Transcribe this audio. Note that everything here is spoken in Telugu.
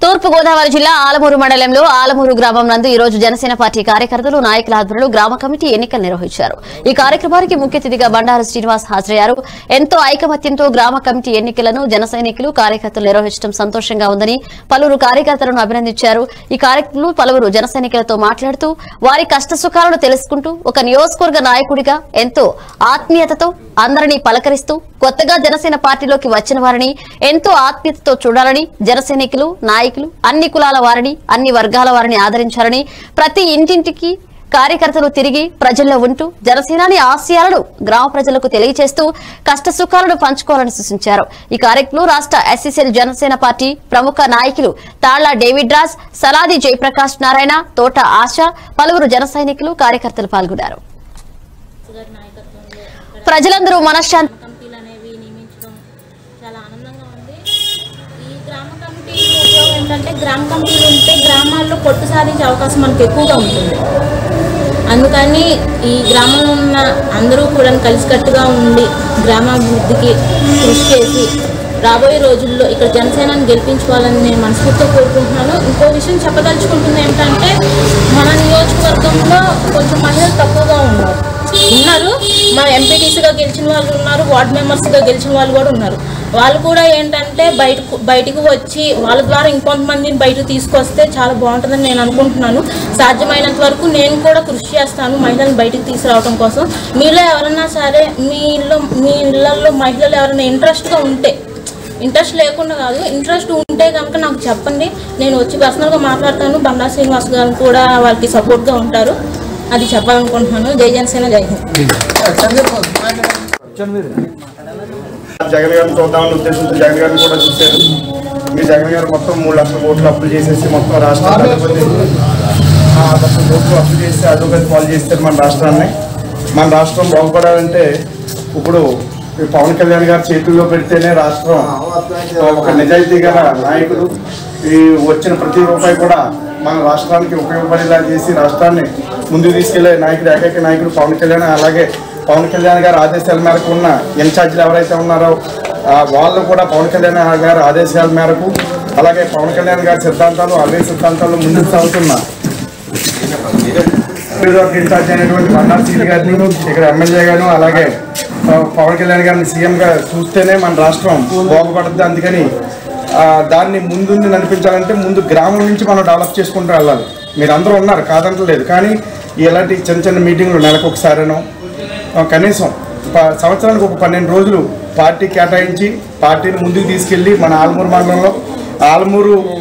తూర్పు గోదావరి జిల్లా ఆలమూరు మండలంలో ఆలమూరు గ్రామం నందు ఈ రోజు జనసేన పార్టీ కార్యకర్తలు నాయకుల ఆధ్వర్యంలో గ్రామ కమిటీ ఎన్నికలు నిర్వహించారు। ఈ కార్యక్రమానికి ముఖ్య అతిథిగా బండారు శ్రీనివాస్ హాజరయ్యారు। ఎంతో ఐకమత్యంతో గ్రామ కమిటీ ఎన్నికలను జన సైనికులు కార్యకర్తలు నిర్వహించడం సంతోషంగా ఉందని పలువురు కార్యకర్తలను అభినందించారు। ఈ కార్యక్రమంలో పలువురు జన సైనికులతో మాట్లాడుతూ వారి కష్టసుఖాలను తెలుసుకుంటూ ఒక నియోజకవర్గ నాయకుడిగా ఎంతో ఆత్మీయతతో అందరినీ పలకరిస్తూ కొత్తగా జనసేన పార్టీలోకి వచ్చిన వారిని ఎంతో ఆత్మీయతతో చూడాలని జన సైనికులు నాయకులు అన్ని కులాల వారిని అన్ని వర్గాల వారిని ఆదరించాలని ప్రతి ఇంటింటికి కార్యకర్తలు తిరిగి ప్రజల్లో ఉంటూ జనసేనాని ఆశయాలను గ్రామ ప్రజలకు తెలియజేస్తూ కష్టసుఖాలను పంచుకోవాలని సూచించారు। ఈ కార్యక్రమంలో రాష్ట్ర ఎస్సీసీఎల్ జనసేన పార్టీ ప్రముఖ నాయకులు తాళ్ల డేవిడ్ రాజ్, సలాది జయప్రకాష్ నారాయణ, తోట ఆశ, పలువురు జన సైనికులు కార్యకర్తలు పాల్గొన్నారు। ప్రజలందరూ మనశ్శాంతి ఏంటంటే గ్రామ కమిటీలు ఉంటే గ్రామాల్లో పొట్టు సాధించే అవకాశం మనకు ఎక్కువగా ఉంటుంది। అందుకని ఈ గ్రామంలో ఉన్న అందరూ కూడా కలిసికట్టుగా ఉండి గ్రామాభివృద్ధికి కృషి చేసి రాబోయే రోజుల్లో ఇక్కడ జనసేనని గెలిపించుకోవాలని నేను మనస్ఫూర్తిగా కోరుకుంటున్నాను। ఇంకో విషయం చెప్పదలుచుకుంటుంది ఏంటంటే మన నియోజకవర్గంలో కొంచెం మహిళలు తక్కువగా ఉన్నారు। మన ఎంపీటీసీగా గెలిచిన వాళ్ళు ఉన్నారు, వార్డు మెంబర్స్గా గెలిచిన వాళ్ళు కూడా ఉన్నారు। వాళ్ళు కూడా ఏంటంటే బయటకు వచ్చి వాళ్ళ ద్వారా ఇంకొంతమందిని బయటకు తీసుకొస్తే చాలా బాగుంటుందని నేను అనుకుంటున్నాను। సాధ్యమైనంత వరకు నేను కూడా కృషి చేస్తాను మహిళలను బయటకు తీసుకురావడం కోసం। మీలో ఎవరైనా సరే మీ ఇళ్లలో మహిళలు ఎవరైనా ఇంట్రెస్ట్గా ఉంటే, ఇంట్రెస్ట్ లేకుండా కాదు, ఇంట్రెస్ట్ ఉంటే కనుక నాకు చెప్పండి, నేను వచ్చి పర్సనల్గా మాట్లాడతాను। బండా శ్రీనివాస్ గారు కూడా వాళ్ళకి సపోర్ట్గా ఉంటారు, అది చెప్పాలనుకుంటున్నాను। జై జనసేన, జై హింద్। జగన్ గారిని చూద్దామని ఉద్దేశంతో జగన్ గారిని కూడా చూశారు। మీ జగన్ గారు మొత్తం 3 లక్షల కోట్లు అప్పులు చేసేసి మొత్తం రాష్ట్రాన్ని 10 లక్షల కోట్లు అప్పులు చేసి అధోగతి పాలు చేస్తారు మన రాష్ట్రాన్ని। మన రాష్ట్రం బాగుపడాలంటే ఇప్పుడు పవన్ కళ్యాణ్ గారి చేతుల్లో పెడితేనే రాష్ట్రం ఒక నిజాయితీ గల నాయకుడు ఈ వచ్చిన ప్రతి రూపాయి కూడా మన రాష్ట్రానికి ఉపయోగపడేలా చేసి రాష్ట్రాన్ని ముందుకు తీసుకెళ్లే నాయకుడు, ఏకైక నాయకుడు పవన్ కళ్యాణ్। అలాగే పవన్ కళ్యాణ్ గారి ఆదేశాల మేరకు ఉన్న ఇన్ఛార్జీలు ఎవరైతే ఉన్నారో వాళ్ళు కూడా పవన్ కళ్యాణ్ గారి ఆదేశాల మేరకు, అలాగే పవన్ కళ్యాణ్ గారి సిద్ధాంతాలు అవే సిద్ధాంతాలు ముందుకు సాగుతున్న ఇన్ఛార్జి అయినటువంటి బండారు శ్రీ గారిని ఇక్కడ ఎమ్మెల్యే గాను, అలాగే పవన్ కళ్యాణ్ గారిని సీఎంగా చూస్తేనే మన రాష్ట్రం బాగుపడుతుంది। అందుకని దాన్ని ముందుండి నడిపించాలంటే ముందు గ్రామం నుంచి మనం డెవలప్ చేసుకుంటూ వెళ్ళాలి। మీరు అందరూ ఉన్నారు కాదంటలేదు, కానీ ఇలాంటి చిన్న చిన్న మీటింగ్లు నెలకు ఒకసారినో కనీసం సంవత్సరానికి ఒక 12 రోజులు పార్టీ కేటాయించి పార్టీని ముందుకు తీసుకెళ్ళి మన ఆలమూరు మండలంలో ఆలమూరు